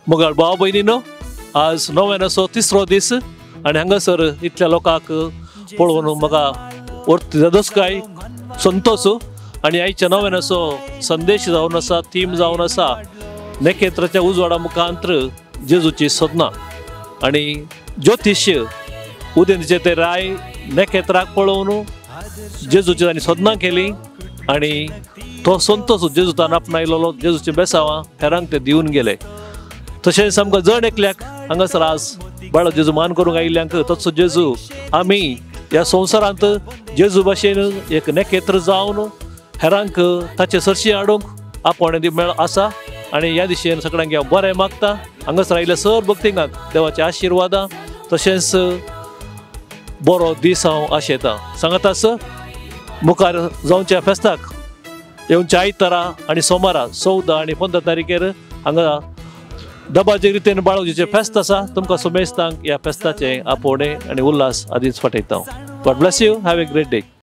मुगाळ भाव भयणीनो, आज नव्यान असो तिसरो दीस आणि हांगासर इतल्या लोकांक पळोवन म्हाका उर्तदस्काय संतोष आणि आयच्या नव्यान असो संदेश जावन आसा, थीम जावन आसा नखेत्राच्या उजवाडा मुखांतर जेजूची सदना आणि ज्योतिष्य उदेंचे ते राय नखेत्राक पळोवन जेजूची तांणी सदना केली आणि तो संतोष जेजूतान आपणायलो जेजूचे बेसांवां हेरांक ते दिवन गेले. तशेंच आमकां जण एकल्याक हांगासर आज बाळा जेजू मान करूंक आयिल्ल्यांक तसो जेजू आमी ह्या संवसारांत जेजू भाशेन एक नखेत्र जावन हेरांक ताचे सरशी हाडूंक आपण मेळ आसा आणि ह्या दिशेन सगळ्यांक हांव बरें मागता. हांगासर आयिल्ल्या सर भक्तींक देवाचे आशिर्वादा तशेंच बरो दीस हांव आशेतां. सांगातास मुखार जावच्या फेस्ताक येवच्या आयतारा आनी सोमारा 14 आनी 15 तारखेर हांगा दबाचे रितीन बाळोजीचें फेस्त आसा. तुमकां सुमेस्तांक ह्या फेस्ताचे आपोवणे आनी उल्हास आदींच फाटयता. God bless you. Have a great day.